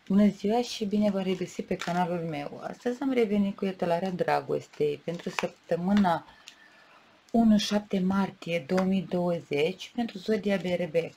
Bună ziua și bine v-am regăsit pe canalul meu. Astăzi am revenit cu etalarea dragostei pentru săptămâna 1-7 martie 2020 pentru zodia Berbec.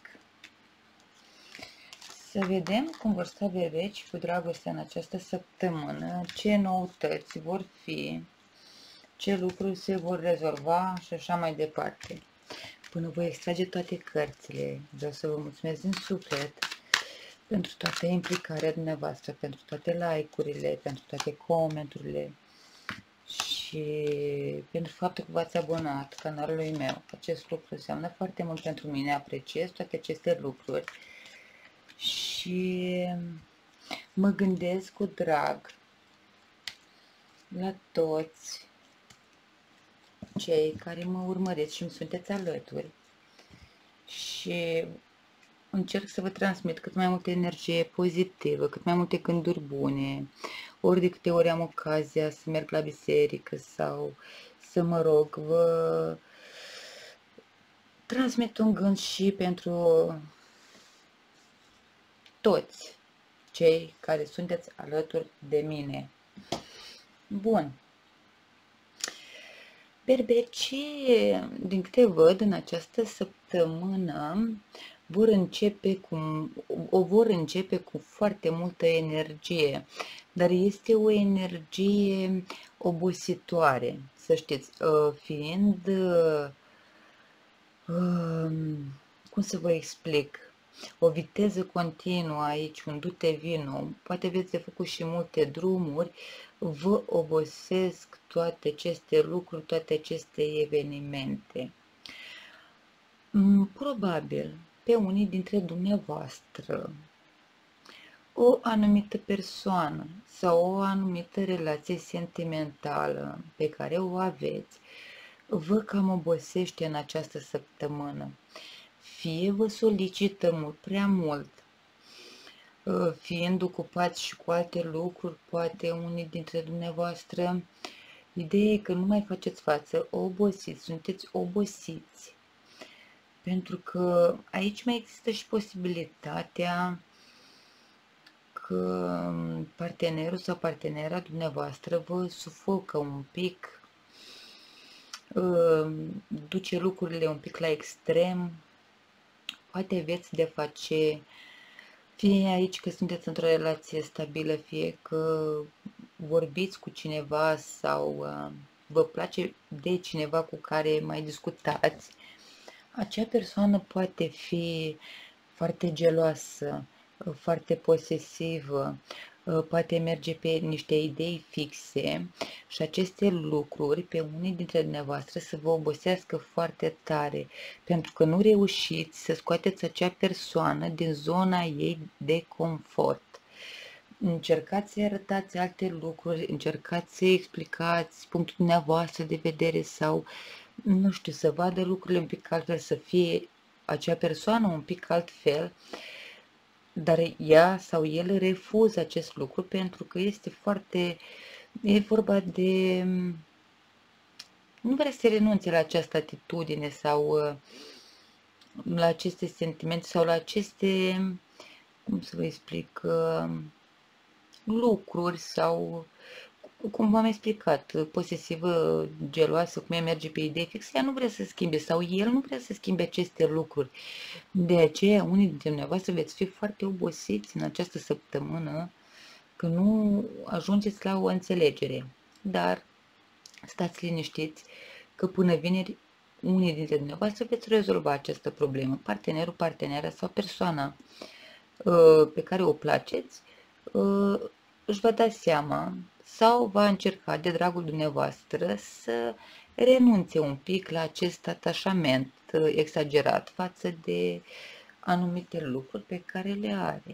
Să vedem cum vor sta berbeci cu dragoste în această săptămână, ce noutăți vor fi, ce lucruri se vor rezolva și așa mai departe. Până voi extrage toate cărțile, vreau să vă mulțumesc din suflet pentru toată implicarea dumneavoastră, pentru toate like-urile, pentru toate comenturile și pentru faptul că v-ați abonat canalului meu. Acest lucru înseamnă foarte mult pentru mine, apreciez toate aceste lucruri și mă gândesc cu drag la toți cei care mă urmăriți și îmi sunteți alături și încerc să vă transmit cât mai multă energie pozitivă, cât mai multe gânduri bune, ori de câte ori am ocazia să merg la biserică sau să mă rog, vă transmit un gând și pentru toți cei care sunteți alături de mine. Bun. Berbecii, din câte văd în această săptămână, vor începe cu foarte multă energie, dar este o energie obositoare, să știți, fiind, cum să vă explic, o viteză continuă aici, un du-te vino, poate aveți de făcut și multe drumuri, vă obosesc toate aceste lucruri, toate aceste evenimente. Probabil, pe unii dintre dumneavoastră, o anumită persoană sau o anumită relație sentimentală pe care o aveți, vă cam obosește în această săptămână. Fie vă solicită mult prea mult, fiind ocupați și cu alte lucruri, poate unii dintre dumneavoastră, ideea e că nu mai faceți față, obosiți, sunteți obosiți. Pentru că aici mai există și posibilitatea că partenerul sau partenera dumneavoastră vă sufocă un pic, duce lucrurile un pic la extrem, poate aveți de face, fie aici că sunteți într-o relație stabilă, fie că vorbiți cu cineva sau vă place de cineva cu care mai discutați, acea persoană poate fi foarte geloasă, foarte posesivă, poate merge pe niște idei fixe și aceste lucruri pe unii dintre dumneavoastră să vă obosească foarte tare, pentru că nu reușiți să scoateți acea persoană din zona ei de confort. Încercați să arătați alte lucruri, încercați să explicați punctul dumneavoastră de vedere sau, nu știu, să vadă lucrurile un pic altfel, să fie acea persoană un pic altfel, dar ea sau el refuză acest lucru pentru că este foarte, e vorba de, nu vrea să renunțe la această atitudine sau la aceste sentimente sau la aceste, cum să vă explic, lucruri sau, cum v-am explicat, posesivă, geloasă, cum ea merge pe idei fixe, ea nu vrea să schimbe sau el nu vrea să schimbe aceste lucruri. De aceea, unii dintre dumneavoastră veți fi foarte obosiți în această săptămână că nu ajungeți la o înțelegere. Dar stați liniștiți că până vineri unii dintre dumneavoastră veți rezolva această problemă. Partenerul, partenera sau persoana pe care o placeți își va da seama sau va încerca de dragul dumneavoastră să renunțe un pic la acest atașament exagerat față de anumite lucruri pe care le are.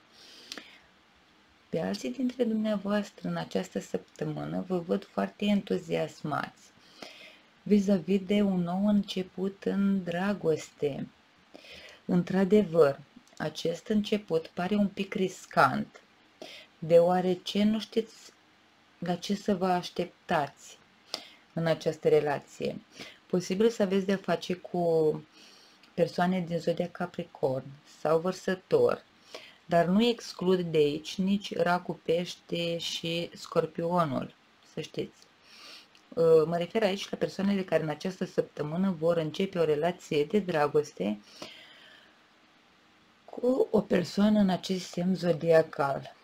Pe alții dintre dumneavoastră în această săptămână vă văd foarte entuziasmați vis-a-vis de un nou început în dragoste. Într-adevăr, acest început pare un pic riscant, deoarece nu știți la ce să vă așteptați în această relație. Posibil să aveți de-a face cu persoane din zodia Capricorn sau Vărsător, Dar nu exclud de aici nici racul, pește și scorpionul, să știți. Mă refer aici la persoanele care în această săptămână vor începe o relație de dragoste cu o persoană în acest semn zodiacal.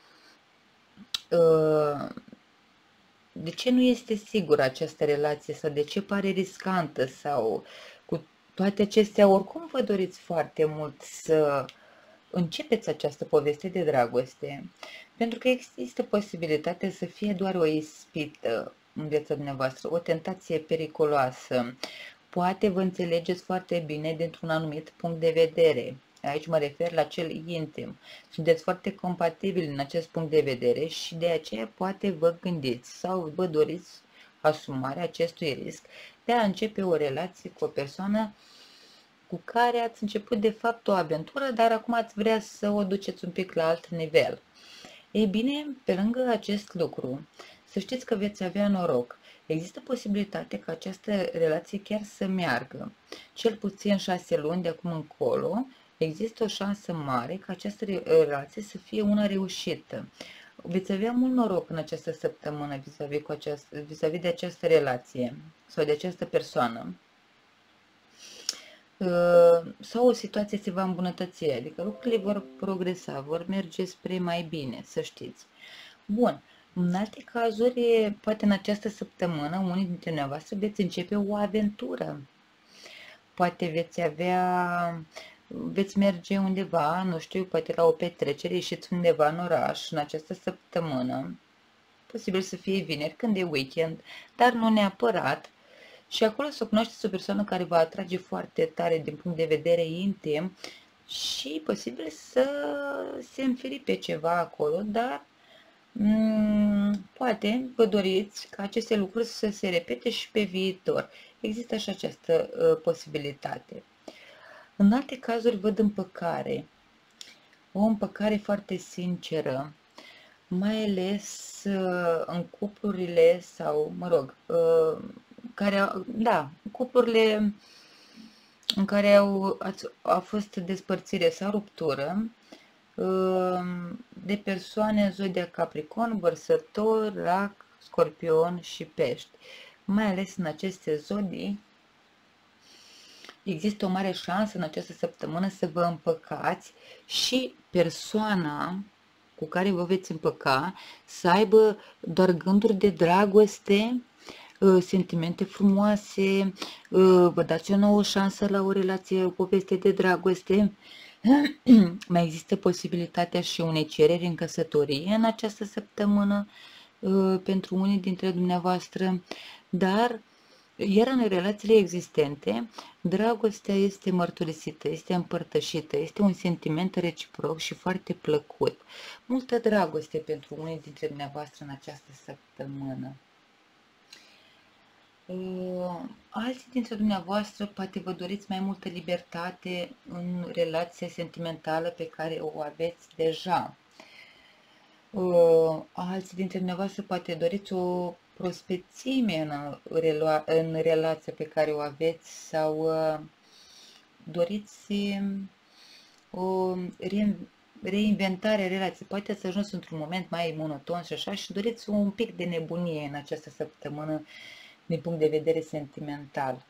De ce nu este sigură această relație sau de ce pare riscantă sau cu toate acestea, oricum vă doriți foarte mult să începeți această poveste de dragoste, pentru că există posibilitatea să fie doar o ispită în viața dumneavoastră, o tentație periculoasă. Poate vă înțelegeți foarte bine dintr-un anumit punct de vedere. Aici mă refer la cel intim. Sunteți foarte compatibili în acest punct de vedere și de aceea poate vă gândiți sau vă doriți asumarea acestui risc de a începe o relație cu o persoană cu care ați început de fapt o aventură, dar acum ați vrea să o duceți un pic la alt nivel. Ei bine, pe lângă acest lucru, să știți că veți avea noroc. Există posibilitate ca această relație chiar să meargă. Cel puțin 6 luni de acum încolo, există o șansă mare ca această relație să fie una reușită. Veți avea mult noroc în această săptămână vis-a-vis de această relație sau de această persoană. Sau o situație se va îmbunătăți, adică lucrurile vor progresa, vor merge spre mai bine, să știți. Bun, în alte cazuri, poate în această săptămână, unii dintre dumneavoastră veți începe o aventură. Poate veți merge undeva, nu știu, poate la o petrecere, ieșiți undeva în oraș în această săptămână. Posibil să fie vineri, când e weekend, dar nu neapărat. Și acolo să cunoașteți o persoană care vă atrage foarte tare din punct de vedere intim și posibil să se înfiripe ceva acolo, dar poate vă doriți ca aceste lucruri să se repete și pe viitor. Există și această posibilitate. În alte cazuri văd împăcare. O împăcare foarte sinceră, mai ales în cuplurile sau, mă rog, cuplurile în care a fost despărțire sau ruptură de persoane în zodia Capricorn, Vărsător, Rac, Scorpion și Pești. Mai ales în aceste zodii există o mare șansă în această săptămână să vă împăcați și persoana cu care vă veți împăca să aibă doar gânduri de dragoste, sentimente frumoase, vă dați o nouă șansă la o relație, o poveste de dragoste. Mai există posibilitatea și unei cereri în căsătorie în această săptămână pentru unii dintre dumneavoastră, dar iar în relațiile existente, dragostea este mărturisită, este împărtășită, este un sentiment reciproc și foarte plăcut. Multă dragoste pentru unii dintre dumneavoastră în această săptămână. Alții dintre dumneavoastră poate vă doriți mai multă libertate în relația sentimentală pe care o aveți deja. Alții dintre dumneavoastră poate doriți o prospețime în relația pe care o aveți sau doriți o reinventare a relației. Poate ați ajuns într-un moment mai monoton și așa și doriți un pic de nebunie în această săptămână din punct de vedere sentimental.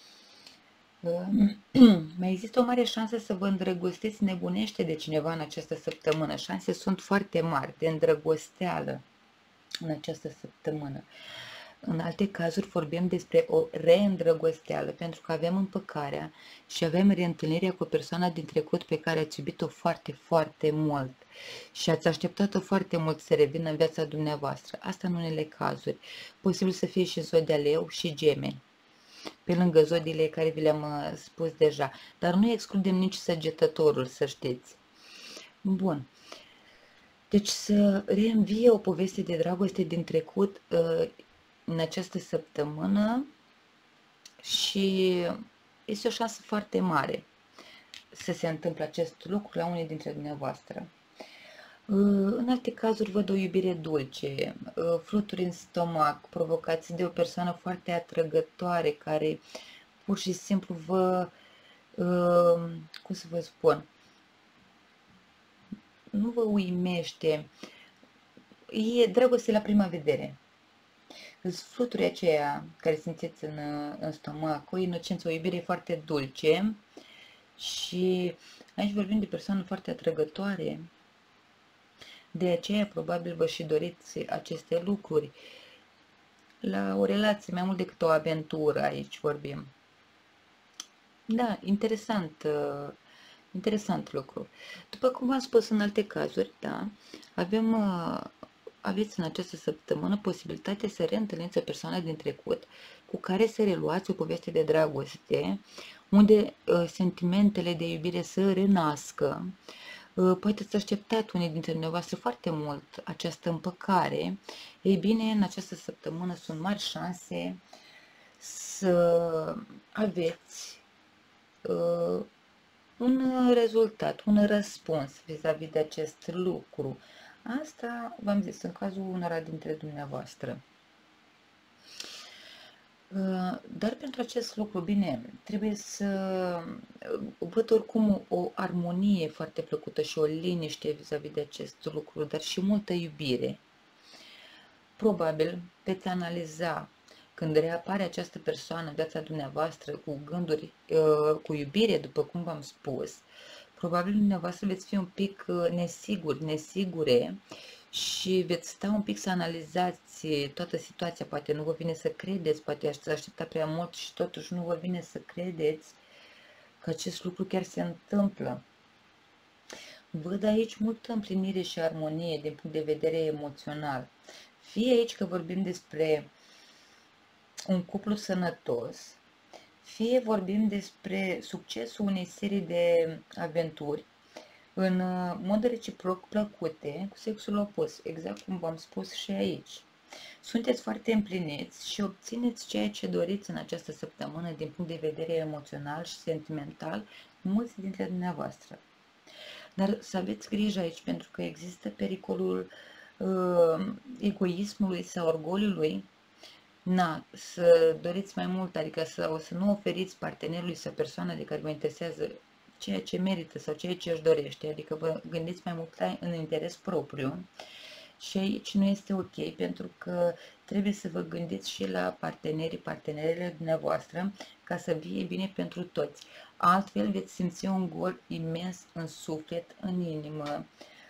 Mai există o mare șansă să vă îndrăgostiți nebunește de cineva în această săptămână. Șanse sunt foarte mari de îndrăgosteală în această săptămână. În alte cazuri vorbim despre o reîndrăgosteală, pentru că avem împăcarea și avem reîntâlnirea cu o persoană din trecut pe care ați iubit-o foarte, foarte mult și ați așteptat-o foarte mult să revină în viața dumneavoastră. Asta în unele cazuri. Posibil să fie și zodia Leu și Gemeni, pe lângă zodiile care vi le-am spus deja. Dar nu excludem nici Săgetătorul, să știți. Bun. Deci să reînvie o poveste de dragoste din trecut în această săptămână și este o șansă foarte mare să se întâmple acest lucru la unii dintre dumneavoastră. În alte cazuri văd o iubire dulce, fluturi în stomac, provocați de o persoană foarte atrăgătoare care pur și simplu vă, cum să vă spun, nu vă uimește, e dragoste la prima vedere. Îți fluturi aceea care simțiți în stomac, o inocență, o iubire foarte dulce și aici vorbim de persoană foarte atrăgătoare. De aceea probabil vă și doriți aceste lucruri. La o relație, mai mult decât o aventură, aici vorbim. Da, interesant, interesant lucru. După cum v-am spus în alte cazuri, da, aveți în această săptămână posibilitatea să reîntâlniți o persoană din trecut cu care să reluați o poveste de dragoste, unde sentimentele de iubire să renască. Poate să așteptați unii dintre dumneavoastră foarte mult această împăcare. Ei bine, în această săptămână sunt mari șanse să aveți un rezultat, un răspuns vis-a-vis de acest lucru. Asta v-am zis în cazul unora dintre dumneavoastră. Dar pentru acest lucru, bine, trebuie să văd oricum o armonie foarte plăcută și o liniște vis-a-vis de acest lucru, dar și multă iubire. Probabil veți analiza când reapare această persoană în viața dumneavoastră cu gânduri, cu iubire, după cum v-am spus, probabil dumneavoastră veți fi un pic nesigure și veți sta un pic să analizați toată situația, poate nu vă vine să credeți, poate ați aștepta prea mult și totuși nu vă vine să credeți că acest lucru chiar se întâmplă. Văd aici multă împlinire și armonie din punct de vedere emoțional. Fie aici că vorbim despre un cuplu sănătos, fie vorbim despre succesul unei serii de aventuri în mod reciproc plăcute cu sexul opus, exact cum v-am spus și aici. Sunteți foarte împliniți și obțineți ceea ce doriți în această săptămână din punct de vedere emoțional și sentimental, mulți dintre dumneavoastră. Dar să aveți grijă aici, pentru că există pericolul egoismului sau orgoliului, să doriți mai mult, adică să nu oferiți partenerului sau persoana de care vă interesează ceea ce merită sau ceea ce își dorește, adică vă gândiți mai mult în interes propriu. Și aici nu este ok, pentru că trebuie să vă gândiți și la partenerele dumneavoastră, ca să fie bine pentru toți. Altfel veți simți un gol imens în suflet, în inimă.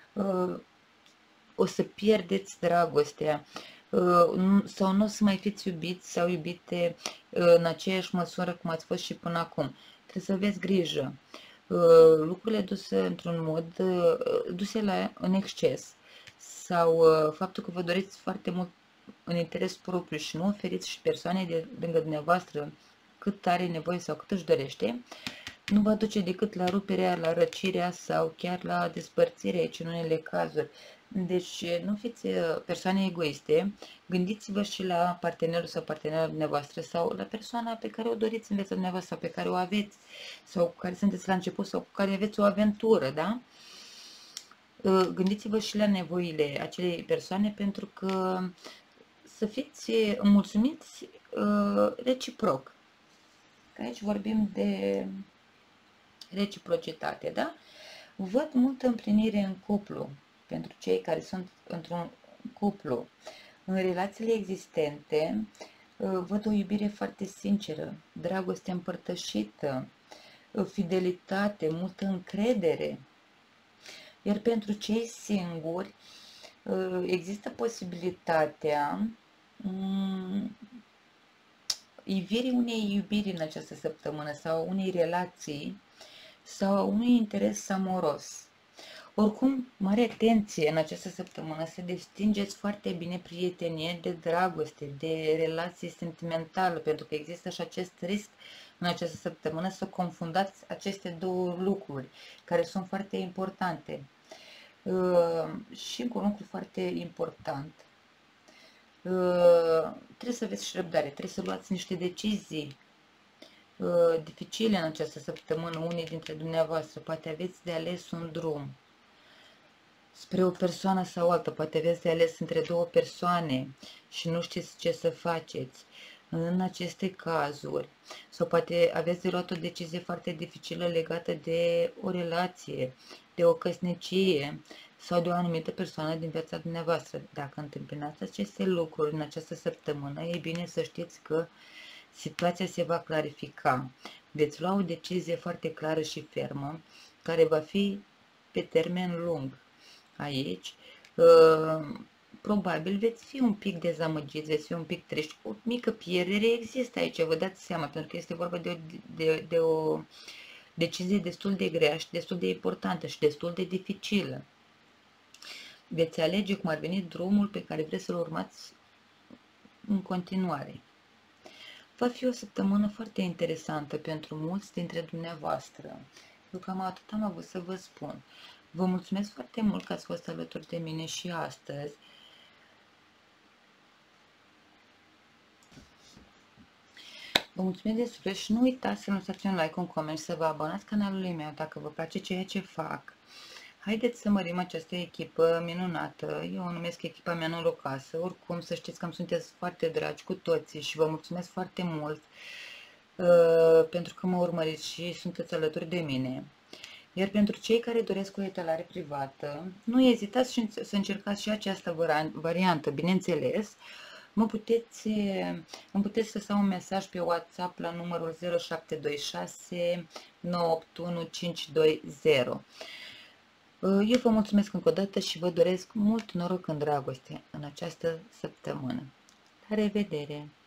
O să pierdeți dragostea sau nu o să mai fiți iubiți sau iubite în aceeași măsură cum ați fost și până acum. Trebuie să aveți grijă. Lucrurile duse într-un mod, duse în exces, sau faptul că vă doriți foarte mult în interes propriu și nu oferiți și persoanei de lângă dumneavoastră cât are nevoie sau cât își dorește, nu va duce decât la ruperea, la răcirea sau chiar la despărțirea aici în unele cazuri. Deci nu fiți persoane egoiste, gândiți-vă și la partenerul sau partenera dumneavoastră sau la persoana pe care o doriți în viața dumneavoastră sau pe care o aveți sau cu care sunteți la început sau cu care aveți o aventură, da? Gândiți-vă și la nevoile acelei persoane, pentru că să fiți mulțumiți reciproc. Că aici vorbim de reciprocitate, da? Văd multă împlinire în cuplu, pentru cei care sunt într-un cuplu. În relațiile existente, văd o iubire foarte sinceră, dragoste împărtășită, fidelitate, multă încredere. Iar pentru cei singuri, există posibilitatea ivirii unei iubiri în această săptămână sau unei relații sau unui interes amoros. Oricum, mare atenție în această săptămână să distingeți foarte bine prietenie de dragoste, de relație sentimentală, pentru că există și acest risc în această săptămână să confundați aceste două lucruri, care sunt foarte importante. Și încă un lucru foarte important. Trebuie să aveți și răbdare, trebuie să luați niște decizii dificile în această săptămână, unii dintre dumneavoastră. Poate aveți de ales un drum spre o persoană sau alta, poate aveți de ales între două persoane și nu știți ce să faceți în aceste cazuri, sau poate aveți de luat o decizie foarte dificilă legată de o relație, de o căsnicie sau de o anumită persoană din viața dumneavoastră. Dacă întâmpinați aceste lucruri în această săptămână, e bine să știți că situația se va clarifica. Veți lua o decizie foarte clară și fermă, care va fi pe termen lung. Aici, probabil veți fi un pic dezamăgiți, veți fi un pic triști. O mică pierdere există aici, vă dați seama, pentru că este vorba de o decizie destul de grea și destul de importantă și destul de dificilă. Veți alege cum ar veni drumul pe care vreți să-l urmați în continuare. Va fi o săptămână foarte interesantă pentru mulți dintre dumneavoastră. Eu cam atât am avut să vă spun. Vă mulțumesc foarte mult că ați fost alături de mine și astăzi. Vă mulțumesc de suflet și nu uitați să lăsați un like, un coment și să vă abonați canalului meu dacă vă place ceea ce fac. Haideți să mărim această echipă minunată, eu o numesc echipa mea norocoasă, oricum să știți că îmi sunteți foarte dragi cu toții și vă mulțumesc foarte mult pentru că mă urmăriți și sunteți alături de mine. Iar pentru cei care doresc o etalare privată, nu ezitați să încercați și această variantă, bineînțeles. Îmi puteți lăsa un mesaj pe WhatsApp la numărul 0726 981 520. Eu vă mulțumesc încă o dată și vă doresc mult noroc în dragoste în această săptămână. La revedere!